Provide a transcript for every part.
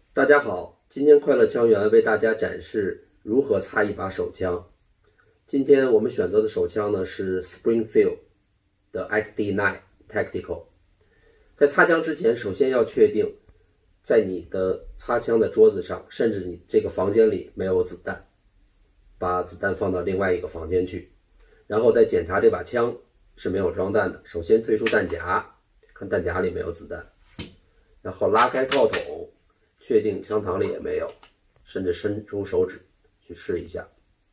大家好，今天快乐枪园为大家展示如何擦一把手枪。今天我们选择的手枪呢是 Springfield 的 XD9 Tactical。在擦枪之前，首先要确定在你的擦枪的桌子上，甚至你这个房间里没有子弹，把子弹放到另外一个房间去，然后再检查这把枪是没有装弹的。首先退出弹夹，看弹夹里没有子弹，然后拉开套筒，确定枪膛里也没有，甚至伸出手指去试一下。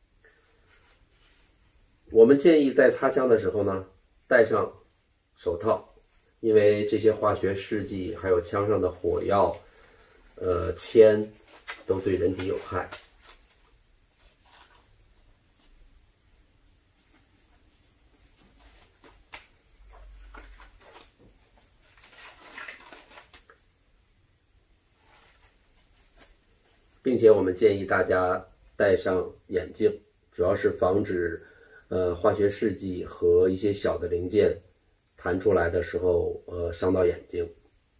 我们建议在擦枪的时候呢，戴上手套，因为这些化学试剂还有枪上的火药、铅都对人体有害。并且我们建议大家戴上眼镜，主要是防止化学试剂和一些小的零件弹出来的时候伤到眼睛。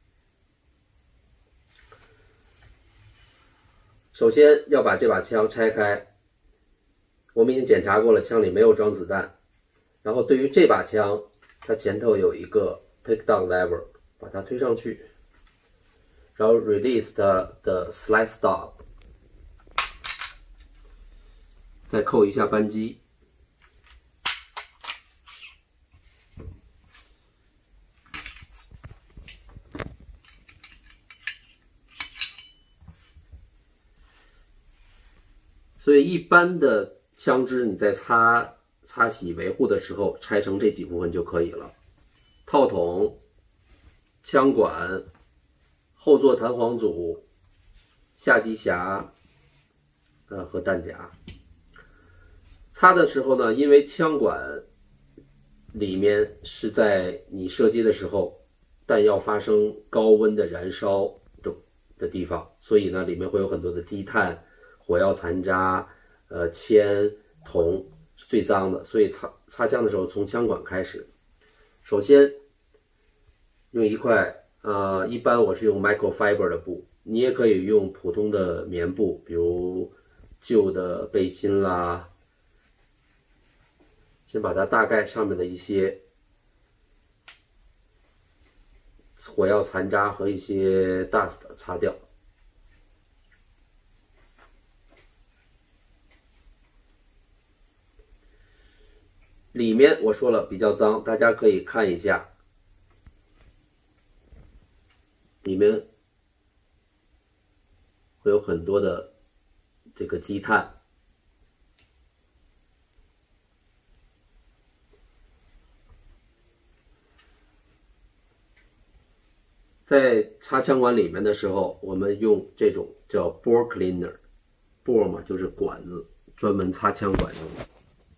首先要把这把枪拆开，我们已经检查过了，枪里没有装子弹。然后对于这把枪，它前头有一个 take down lever， 把它推上去，然后 release 它的 slide stop， 再扣一下扳机。所以一般的枪支你在擦洗维护的时候，拆成这几部分就可以了：套筒、枪管、后座弹簧组、下机匣和弹夹。擦的时候呢，因为枪管里面是在你射击的时候弹药发生高温的燃烧的地方，所以呢里面会有很多的积碳、火药残渣、铅、铜是最脏的，所以擦枪的时候从枪管开始。首先用一块一般我是用 microfiber 的布，你也可以用普通的棉布，比如旧的背心啦。先把它大概上面的一些火药残渣和一些 dust 擦掉。里面我说了比较脏，大家可以看一下，里面会有很多的这个积碳。在擦枪管里面的时候，我们用这种叫 bore cleaner， bore 嘛就是管子，专门擦枪管用的。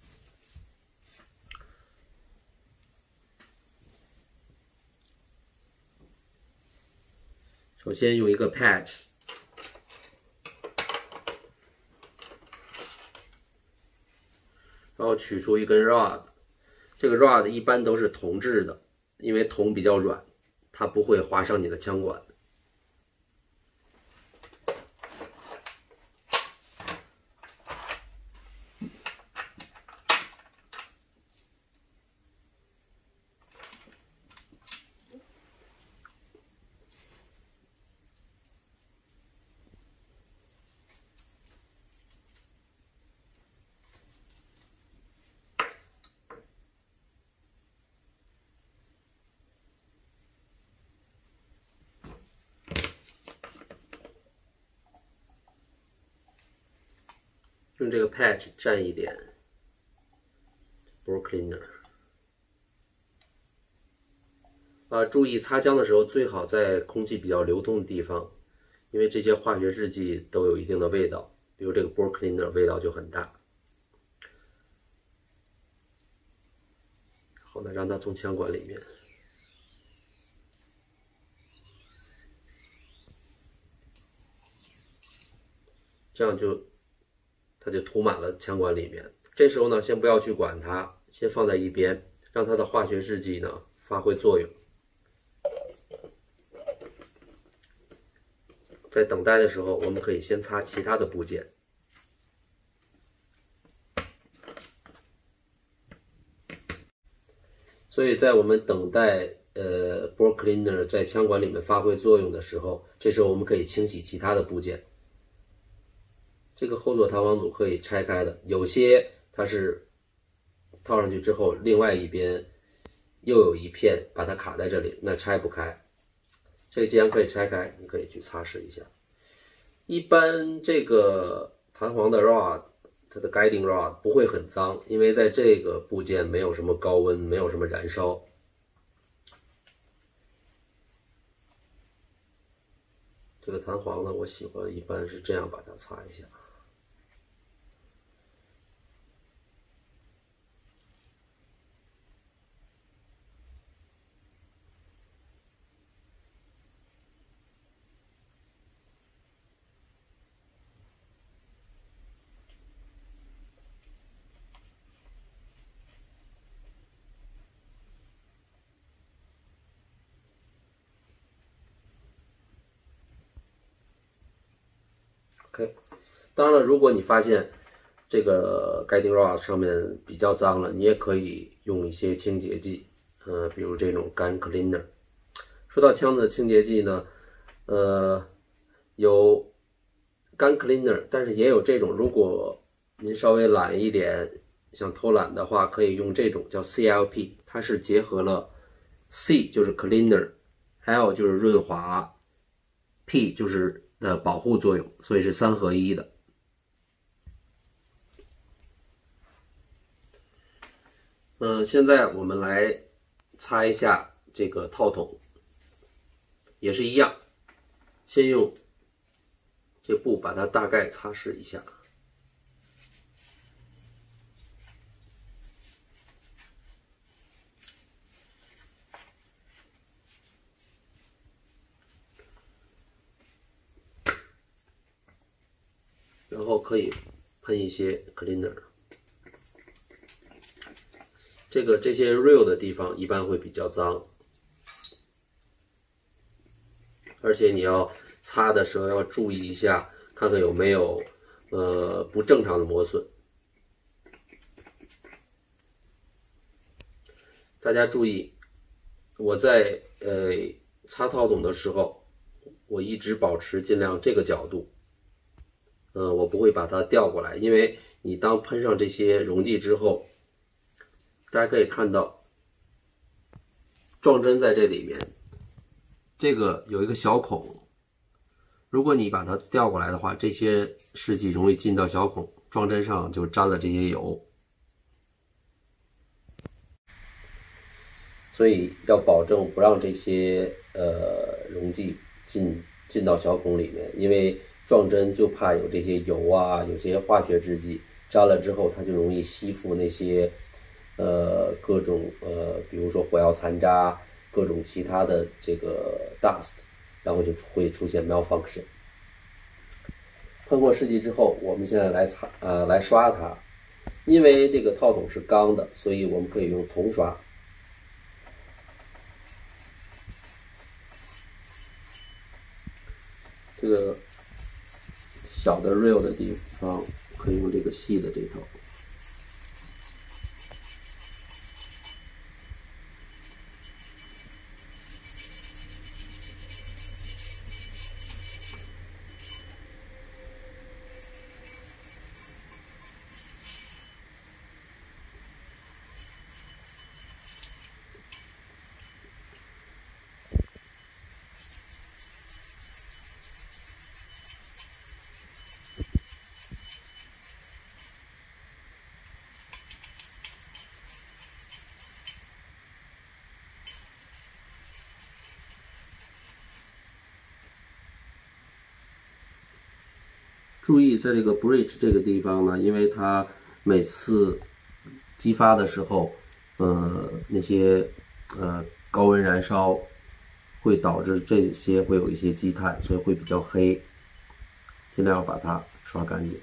首先用一个 patch， 然后取出一根 rod， 这个 rod 一般都是铜制的，因为铜比较软，它不会划伤你的枪管。用这个 patch 蘸一点 bore cleaner。注意擦枪的时候最好在空气比较流通的地方，因为这些化学试剂都有一定的味道，比如这个 bore cleaner 味道就很大。好呢，让它从枪管里面。这样它就涂满了枪管里面。这时候呢，先不要去管它，先放在一边，让它的化学试剂呢发挥作用。 在等待的时候，我们可以先擦其他的部件。所以在我们等待Board Cleaner 在枪管里面发挥作用的时候，这时候我们可以清洗其他的部件。这个后座弹簧组可以拆开的，有些它是套上去之后，另外一边又有一片把它卡在这里，那拆不开。这个既然可以拆开，你可以去擦拭一下。一般这个弹簧的 rod， 它的 guiding rod 不会很脏，因为在这个部件没有什么高温，没有什么燃烧。这个弹簧呢，我喜欢一般是这样把它擦一下。OK， 当然了，如果你发现这个 guiding rod 上面比较脏了，你也可以用一些清洁剂，比如这种干 cleaner。说到枪的清洁剂呢，有干 cleaner， 但是也有这种，如果您稍微懒一点，想偷懒的话，可以用这种叫 CLP， 它是结合了 C 就是 cleaner，L 就是润滑，P 就是保护作用，所以是3合1的。现在我们来擦一下这个套筒，也是一样，先用这布把它大概擦拭一下。然后可以喷一些 cleaner， 这些 rail 的地方一般会比较脏，而且你要擦的时候要注意一下，看看有没有不正常的磨损。大家注意，我在擦套筒的时候，我一直保持尽量这个角度。我不会把它调过来，因为你当喷上这些溶剂之后，大家可以看到撞针在这里面，这个有一个小孔，如果你把它调过来的话，这些试剂容易进到小孔，撞针上就沾了这些油，所以要保证不让这些溶剂进到小孔里面，因为撞针就怕有这些油啊，有些化学制剂沾了之后，它就容易吸附那些各种比如说火药残渣，各种其他的这个 dust， 然后就会出现 malfunction。喷过试剂之后，我们现在来刷它，因为这个套筒是钢的，所以我们可以用铜刷。这个小的 rail 的地方可以用这个细的这头。注意在这个 bridge 这个地方呢，因为它每次激发的时候，那些高温燃烧会导致这些会有一些积碳，所以会比较黑，尽量要把它刷干净。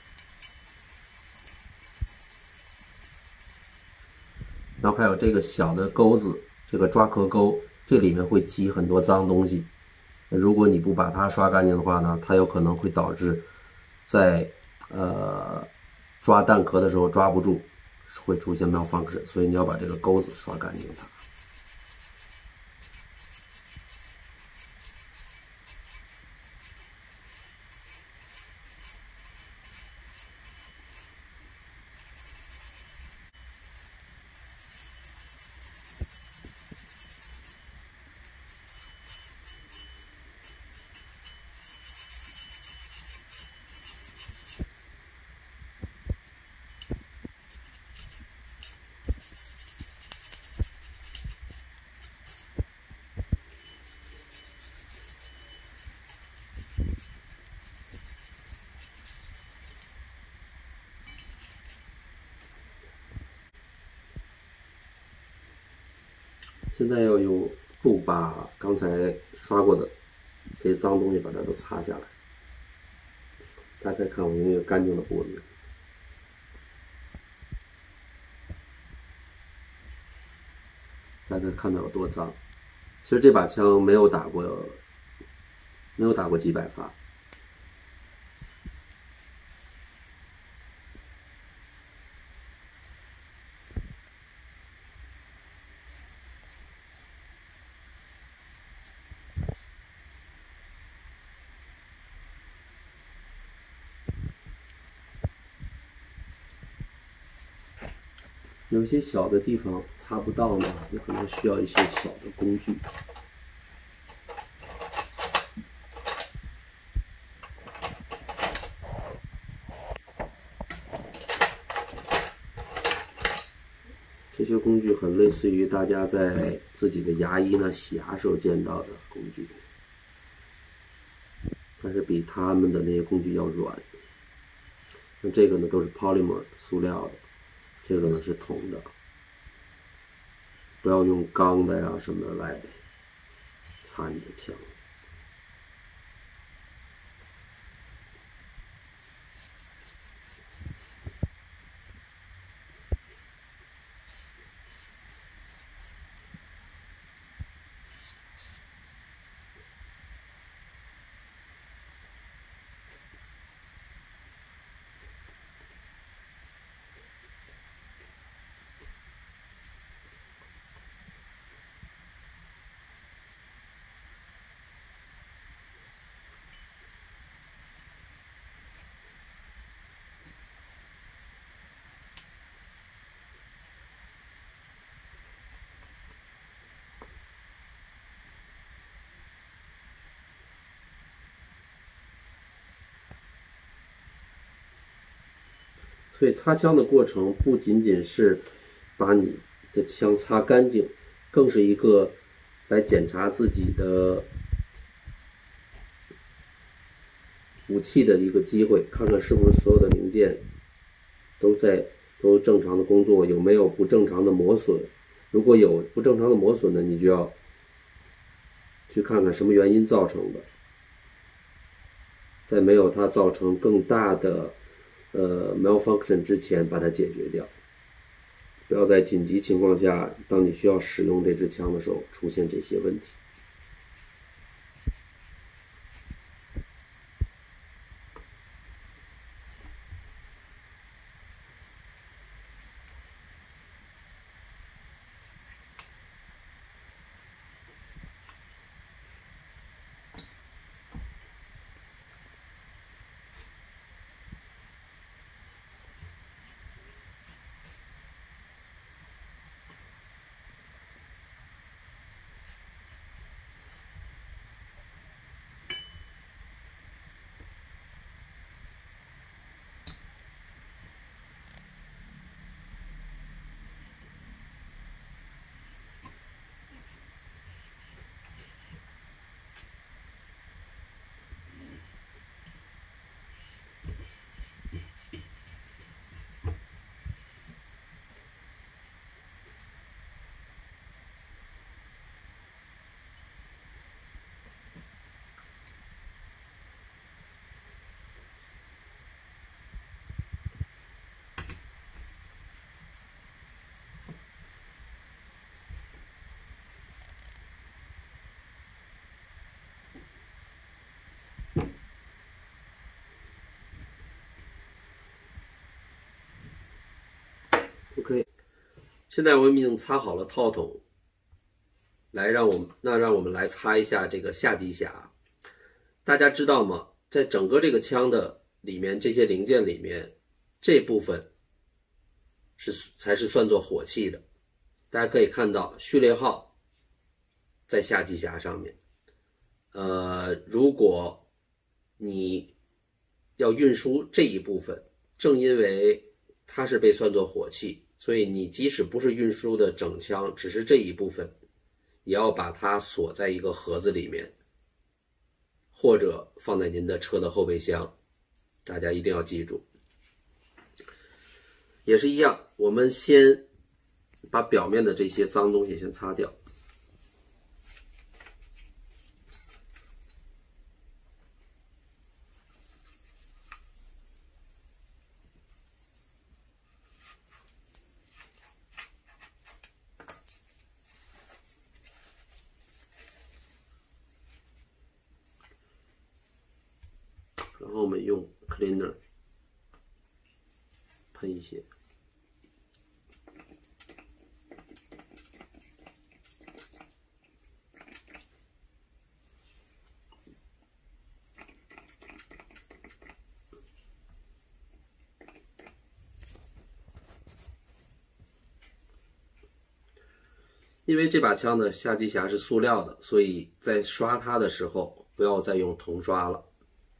然后还有这个小的钩子，这个抓壳钩，这里面会积很多脏东西， 如果你不把它刷干净的话呢，它有可能会导致在抓弹壳的时候抓不住，会出现 malfunction， 所以你要把这个钩子刷干净它。现在要用布把刚才刷过的这些脏东西把它都擦下来。大家可以看我用一个干净的布里面，大家看到有多脏。其实这把枪没有打过几百发。有些小的地方擦不到呢，你可能需要一些小的工具。这些工具很类似于大家在自己的牙医呢洗牙时候见到的工具，但是比他们的那些工具要软。那这个呢都是 polymer 塑料的，这个呢是铜的。不要用钢的呀什么的来擦你的枪。所以擦枪的过程不仅仅是把你的枪擦干净，更是一个来检查自己的武器的一个机会，看看是不是所有的零件都正常的工作，有没有不正常的磨损。如果有不正常的磨损呢，你就要去看看什么原因造成的，在没有它造成更大的malfunction 之前把它解决掉，不要在紧急情况下，当你需要使用这支枪的时候出现这些问题。 现在我们已经擦好了套筒，让我们来擦一下这个下机匣。大家知道吗？在整个这个枪的里面，这些零件里面，这部分才是算作火器的。大家可以看到序列号在下机匣上面。如果你要运输这一部分，正因为它是被算作火器，所以你即使不是运输的整枪，只是这一部分，也要把它锁在一个盒子里面，或者放在您的车的后备箱。大家一定要记住。也是一样，我们先把表面的这些脏东西先擦掉。然后我们用 cleaner 喷一些。因为这把枪的下机匣是塑料的，所以在刷它的时候不要再用铜刷了。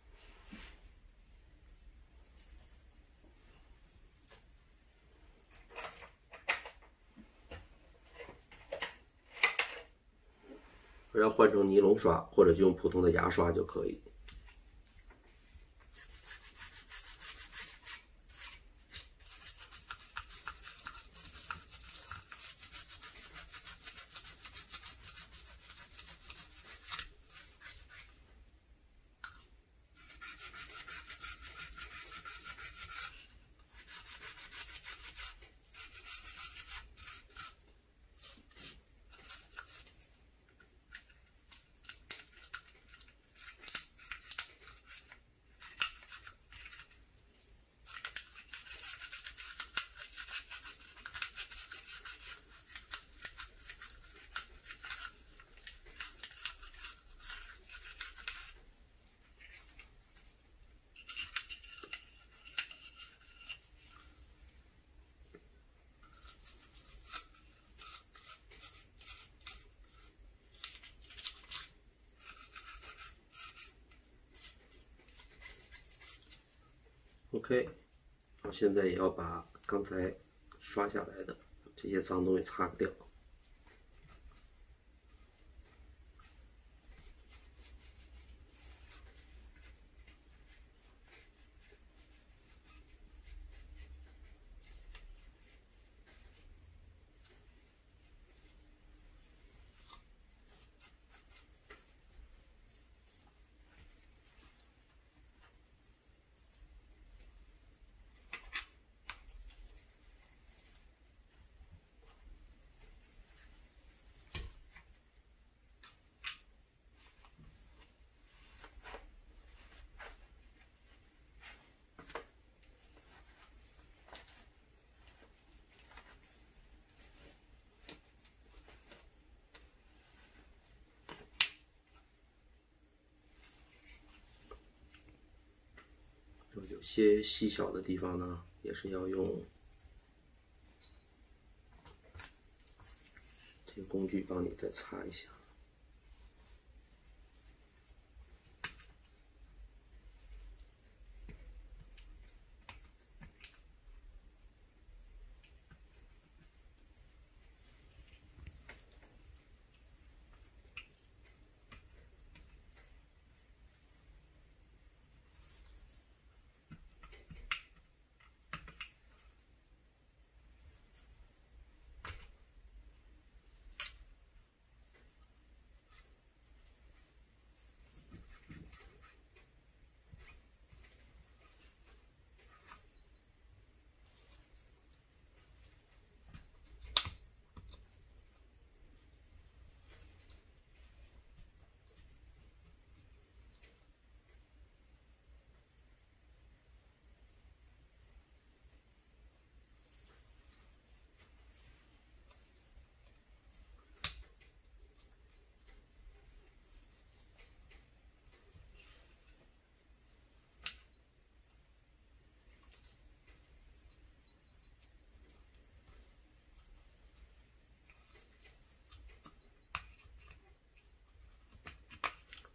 而要换成尼龙刷，或者就用普通的牙刷就可以。OK， 我现在也要把刚才刷下来的这些脏东西擦掉。有些细小的地方呢，也是要用这个工具帮你再擦一下。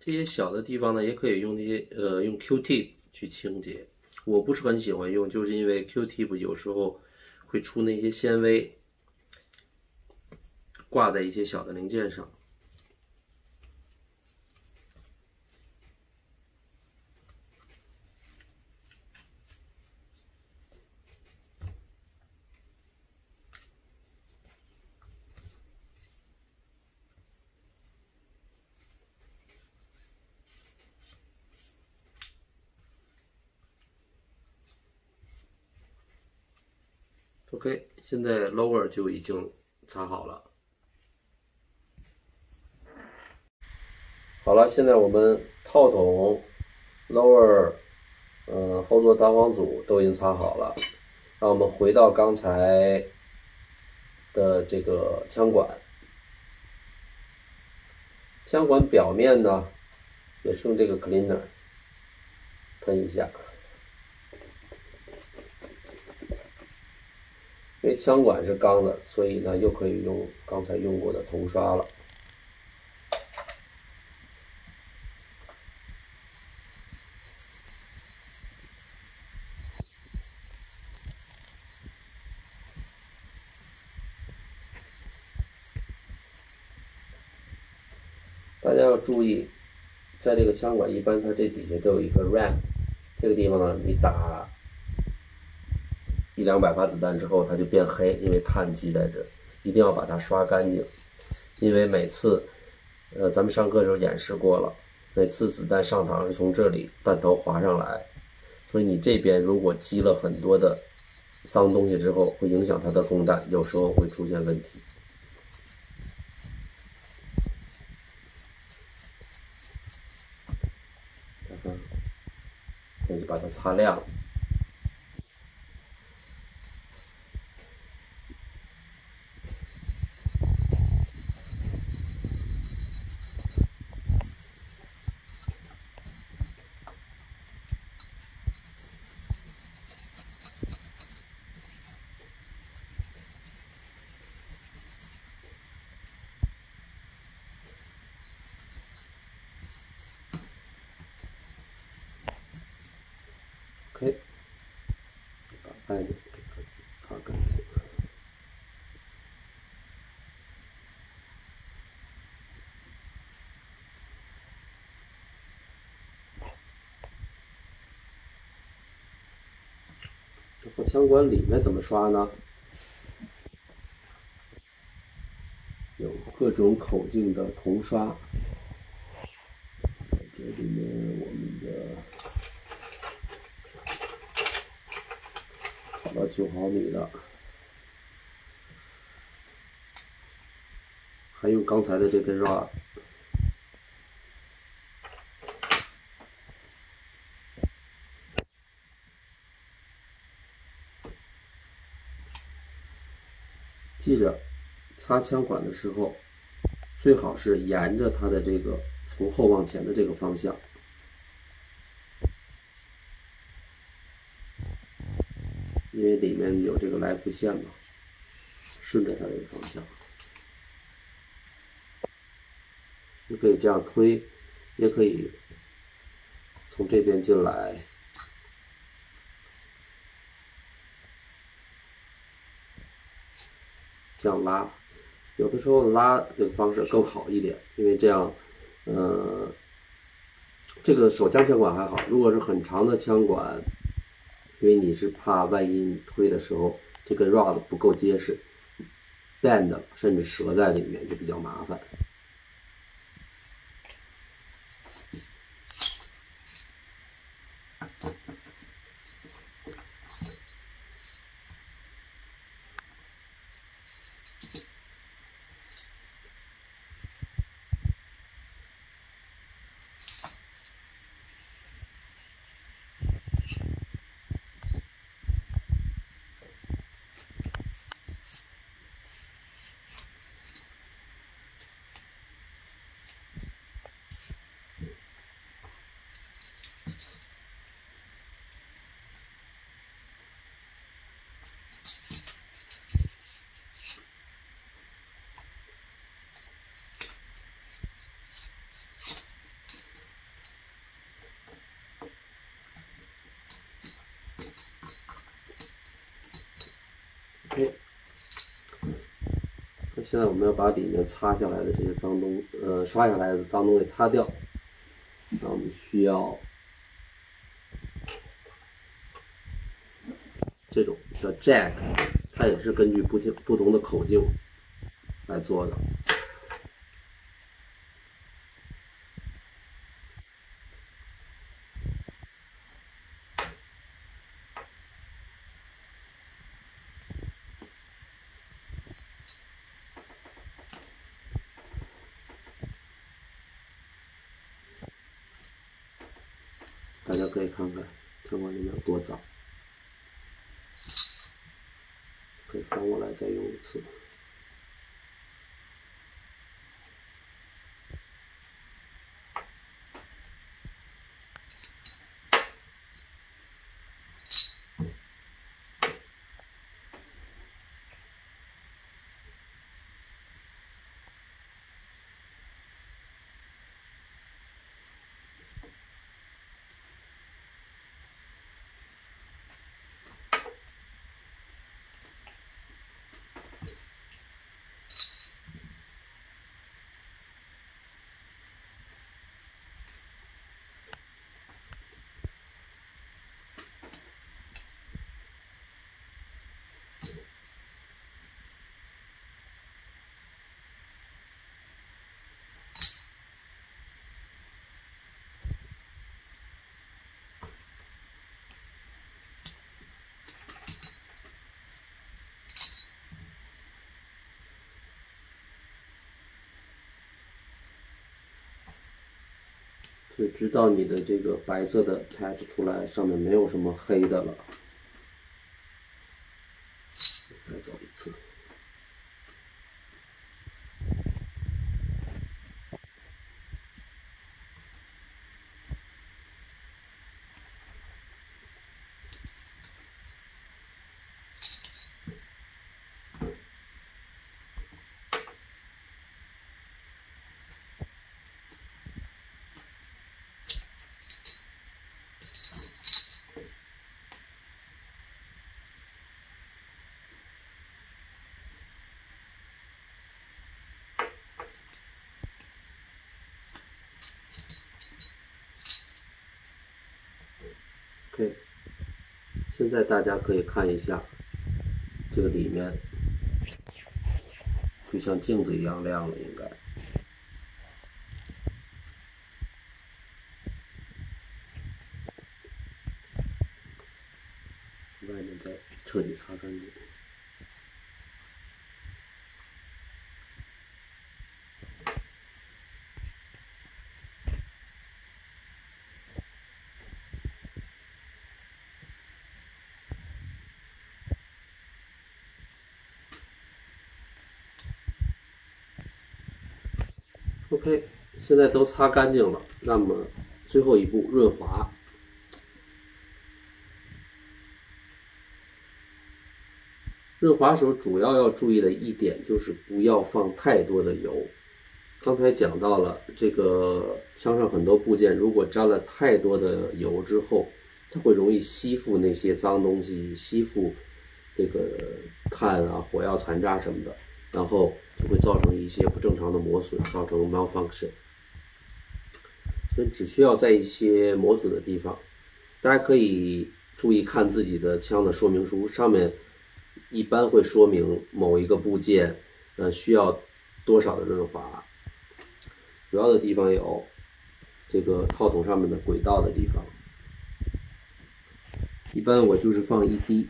这些小的地方呢，也可以用用 Q-tip 去清洁。我不是很喜欢用，就是因为 Q-tip 有时候会出那些纤维，挂在一些小的零件上。OK， 现在 lower 就已经擦好了。好了，现在我们套筒、lower，后座弹簧组都已经擦好了。让我们回到刚才的这个枪管，枪管表面呢，也是用这个 cleaner 喷一下。因为枪管是钢的，所以呢又可以用刚才用过的铜刷了。大家要注意，在这个枪管一般它这底下都有一个 ram， 这个地方呢，你打100-200发子弹之后，它就变黑，因为碳积在这，一定要把它刷干净。因为每次，咱们上课的时候演示过了，每次子弹上膛是从这里弹头滑上来，所以你这边如果积了很多的脏东西之后，会影响它的供弹，有时候会出现问题。看看，那就把它擦亮。OK， 把外面给它擦干净。然后枪管里面怎么刷呢？有各种口径的铜刷，这里面我们的跑到9毫米的，还有刚才的这根 rod。记着，擦枪管的时候，最好是沿着它的这个从后往前的这个方向，因为里面有这个来福线嘛，顺着它这个方向。你可以这样推，也可以从这边进来。这样拉，有的时候拉这个方式更好一点，因为这样，这个手枪枪管还好，如果是很长的枪管，因为你是怕万一你推的时候这个 rod 不够结实 ，bend 了甚至折在里面就比较麻烦。 OK， 那现在我们要把里面擦下来的这些脏东，刷下来的脏东给擦掉。那我们需要这种叫 Jag， 它也是根据不同的口径来做的。大家可以看看枪管里面有多脏，可以翻过来再用一次。所以直到你的这个白色的 patch 出来，上面没有什么黑的了，再走一次。OK， 现在大家可以看一下，这个里面就像镜子一样亮了，应该。外面再彻底擦干净。OK， 现在都擦干净了，那么最后一步润滑。润滑时候主要注意的一点就是不要放太多的油。刚才讲到了这个枪上很多部件，如果沾了太多的油之后，它会容易吸附那些脏东西，吸附这个碳啊、火药残渣什么的，然后就会造成一些不正常的磨损，造成 malfunction。所以只需要在一些磨损的地方，大家可以注意看自己的枪的说明书，上面一般会说明某一个部件需要多少的润滑。主要的地方有这个套筒上面的轨道的地方，一般我就是放1滴。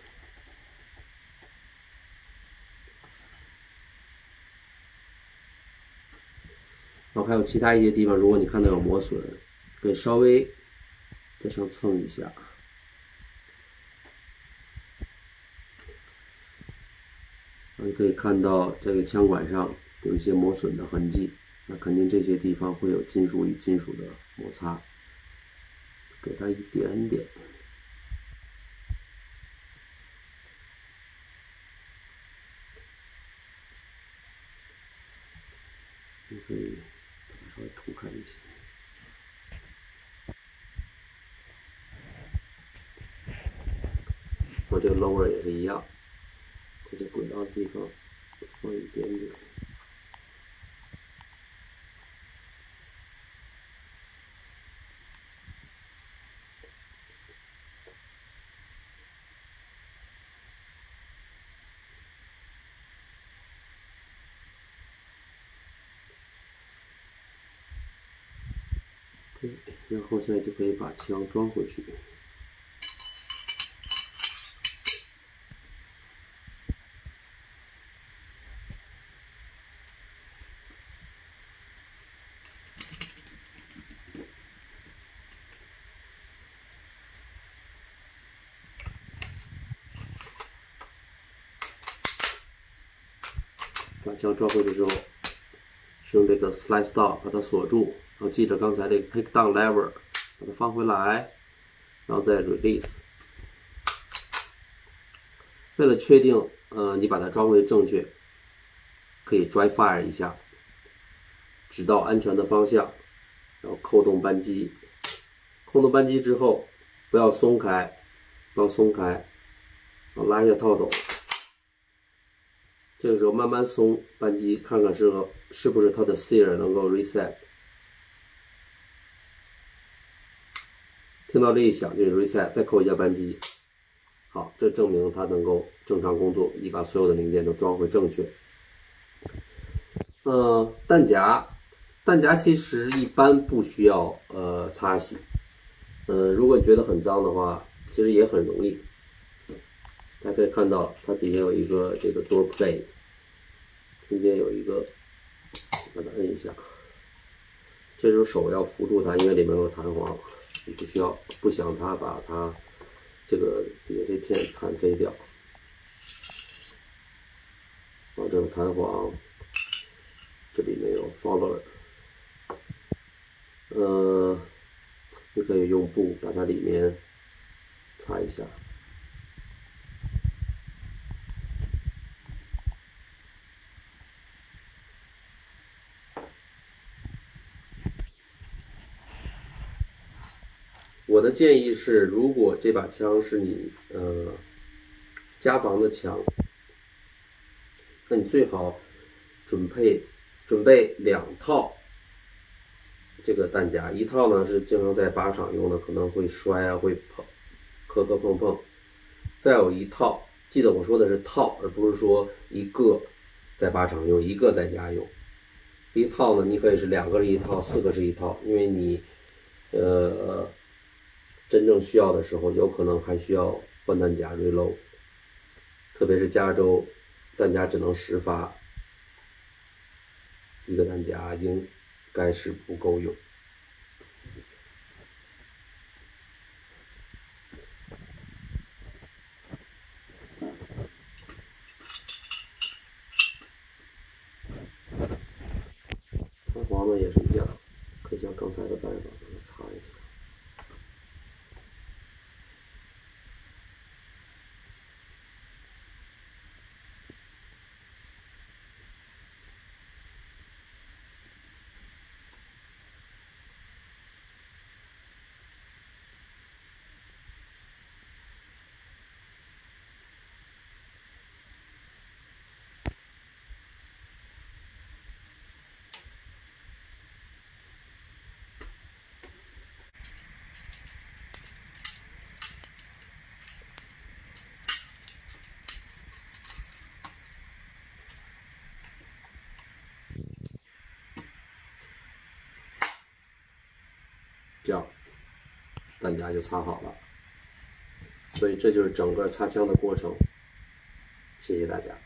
然后还有其他一些地方，如果你看到有磨损，可以稍微在上蹭一下。你可以看到这个枪管上有一些磨损的痕迹，那肯定这些地方会有金属与金属的摩擦，给它一点点。你可以把它稍微涂开一些。我这个 lower 也是一样。 在这轨道的地方放一点点。然后现在就可以把枪装回去。把枪装回去之后，使用这个 slide stop 把它锁住。然后记着刚才这个 take down lever， 把它放回来，然后再 release。为了确定，你把它装回正确，可以 dry fire 一下，指到安全的方向，然后扣动扳机。扣动扳机之后，不要松开，不要松开，然后拉一下套筒。这个时候慢慢松扳机，看看是不是它的 sear 能够 reset。听到这一响就是 reset， 再扣一下扳机。好，这证明它能够正常工作，你把所有的零件都装回正确。弹夹其实一般不需要擦洗。如果你觉得很脏的话，其实也很容易。大家可以看到，它底下有一个这个 door plate， 中间有一个，把它摁一下。这时候手要扶住它，因为里面有弹簧。你不想它把它这个底下这片弹飞掉。然后这个弹簧，这里面有 follower， 你可以用布把它里面擦一下。我的建议是，如果这把枪是你家防的枪，那你最好准备2套这个弹夹，一套呢是经常在靶场用的，可能会摔啊，会磕碰。再有一套，记得我说的是套，而不是说一个在靶场用，一个在家用。一套呢，你可以是2个是一套，4个是一套，因为你真正需要的时候，有可能还需要换弹夹 reload， 特别是加州弹夹只能10发，一个弹夹应该是不够用。弹簧呢也是一样，可以像刚才的办法把它擦一下。这样弹夹就擦好了。所以这就是整个擦枪的过程。谢谢大家。